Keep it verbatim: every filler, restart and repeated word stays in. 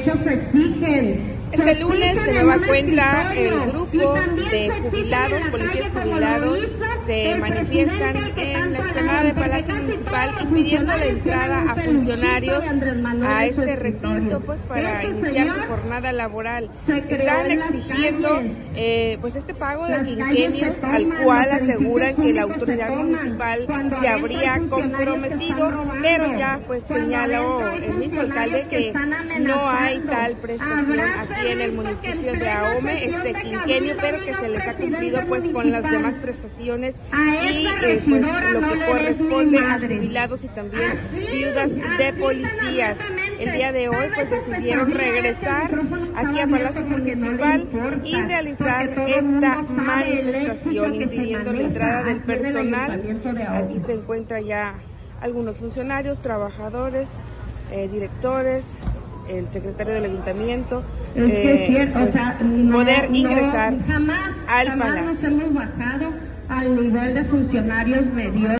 derechos se exigen. Este lunes, de nueva cuenta, el grupo de jubilados, policías jubilados, se manifiestan en la explanada del Palacio Municipal impidiendo la entrada a funcionarios a este recinto pues para iniciar su jornada laboral. Están exigiendo eh, pues este pago de quinquenios al cual aseguran que la autoridad municipal se habría comprometido, pero ya pues señaló el mismo alcalde que no hay tal prestación aquí en el municipio de Ahome este quinquenio, pero que se les ha cumplido pues con las demás prestaciones y eh, pues lo que corresponde a jubilados y también viudas de policías. El día de hoy pues decidieron regresar aquí a Palacio Municipal y realizar esta manifestación impidiendo la entrada del personal. Aquí se encuentran ya algunos funcionarios, trabajadores, eh, directores, el secretario del ayuntamiento, es que eh, es cierto, pues, o sea, sin no, poder ingresar no, jamás, al jamás palacio. nos hemos bajado al nivel de funcionarios medios.